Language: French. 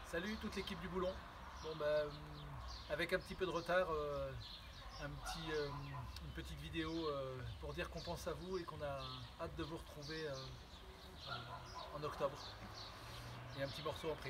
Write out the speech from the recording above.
Salut toute l'équipe du Boulon. Bon bah, avec un petit peu de retard, une petite vidéo pour dire qu'on pense à vous et qu'on a hâte de vous retrouver en octobre. Et un petit morceau en prime.